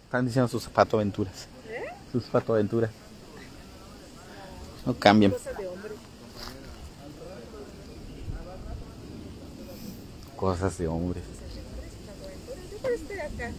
Están diciendo sus patoaventuras. Sus patoaventuras. No cambian. Cosas de hombres. Yo por estar acá.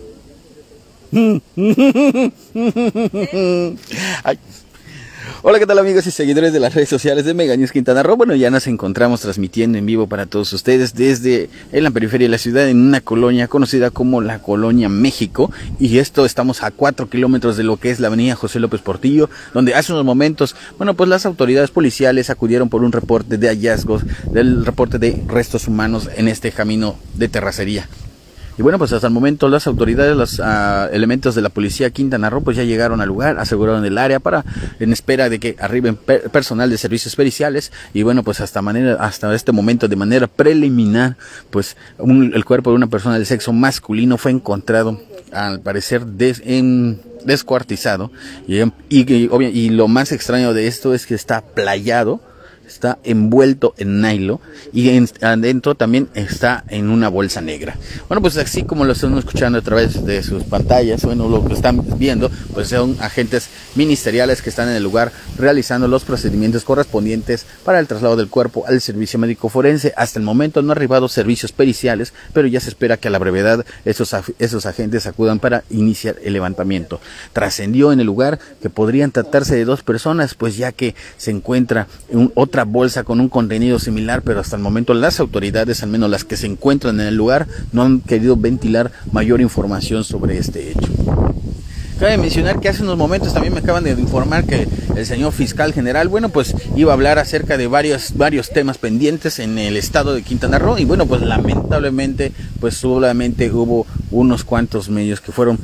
Ay. Hola, ¿qué tal amigos y seguidores de las redes sociales de Mega News Quintana Roo? Bueno, ya nos encontramos transmitiendo en vivo para todos ustedes desde en la periferia de la ciudad, en una colonia conocida como la Colonia México. Y estamos a 4 kilómetros de lo que es la avenida José López Portillo, donde hace unos momentos, bueno, pues las autoridades policiales acudieron por un reporte de hallazgos, del reporte de restos humanos en este camino de terracería. Y bueno, pues hasta el momento las autoridades, los elementos de la policía Quintana Roo, pues ya llegaron al lugar, aseguraron el área en espera de que arriben personal de servicios periciales. Y bueno, pues hasta este momento, de manera preliminar, pues el cuerpo de una persona del sexo masculino fue encontrado, al parecer, descuartizado. Y lo más extraño de esto es que está playado. Está envuelto en nylon y adentro también está en una bolsa negra. Bueno, pues así como lo están escuchando a través de sus pantallas, bueno, lo que están viendo, pues son agentes ministeriales que están en el lugar realizando los procedimientos correspondientes para el traslado del cuerpo al servicio médico forense. Hasta el momento no han arribado servicios periciales, pero ya se espera que a la brevedad esos agentes acudan para iniciar el levantamiento. Trascendió en el lugar que podrían tratarse de 2 personas, pues ya que se encuentra otra bolsa con un contenido similar, pero hasta el momento las autoridades, al menos las que se encuentran en el lugar, no han querido ventilar mayor información sobre este hecho. Cabe mencionar que hace unos momentos también me acaban de informar que el señor fiscal general, bueno, pues iba a hablar acerca de varios temas pendientes en el estado de Quintana Roo. Y bueno, pues lamentablemente, pues solamente hubo unos cuantos medios que fueron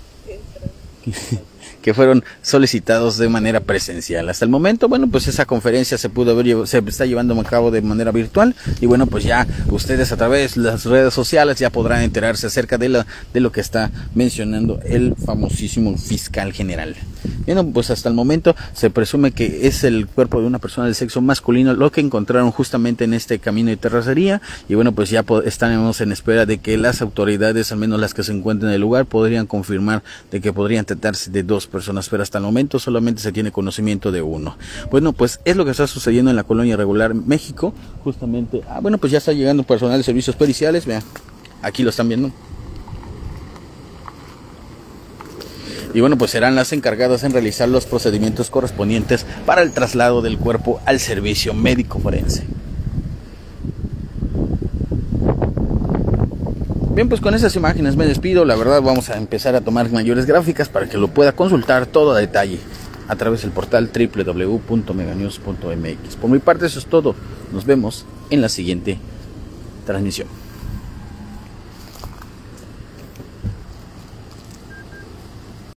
solicitados de manera presencial. Hasta el momento, bueno, pues esa conferencia se está llevando a cabo de manera virtual. Y bueno, pues ya ustedes a través de las redes sociales ya podrán enterarse acerca de lo que está mencionando el famosísimo fiscal general. Bueno, pues hasta el momento se presume que es el cuerpo de una persona del sexo masculino lo que encontraron justamente en este camino de terracería. Y bueno, pues ya estaremos en espera de que las autoridades, al menos las que se encuentran en el lugar, podrían confirmar de que podrían tratarse de 2 personas, pero hasta el momento solamente se tiene conocimiento de 1. Bueno, pues es lo que está sucediendo en la Colonia Regular México, justamente. Bueno, pues ya está llegando personal de servicios periciales, vean, aquí lo están viendo. Y bueno, pues serán las encargadas en realizar los procedimientos correspondientes para el traslado del cuerpo al servicio médico forense. Bien, pues con esas imágenes me despido. La verdad, vamos a empezar a tomar mayores gráficas para que lo pueda consultar todo a detalle a través del portal www.meganews.mx. Por mi parte eso es todo. Nos vemos en la siguiente transmisión.